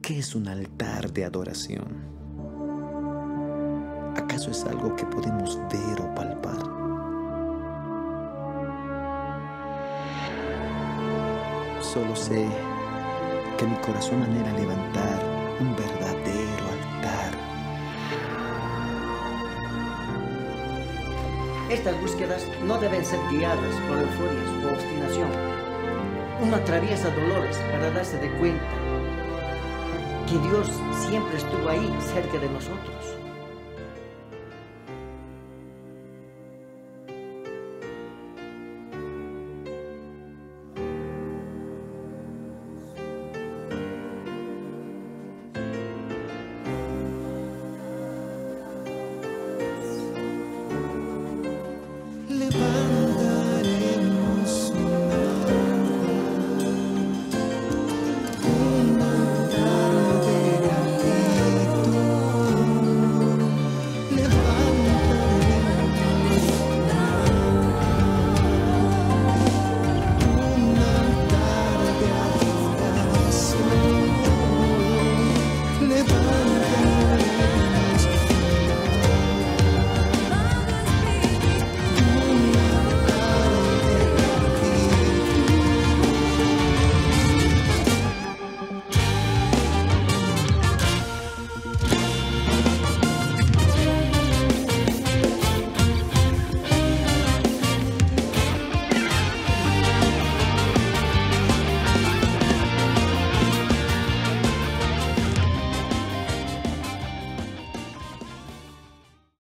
¿Qué es un altar de adoración? ¿Acaso es algo que podemos ver o palpar? Solo sé que mi corazón anhela levantar un verdadero altar. Estas búsquedas no deben ser guiadas por euforias o obstinación. Uno atraviesa dolores para darse de cuenta que Dios siempre estuvo ahí cerca de nosotros.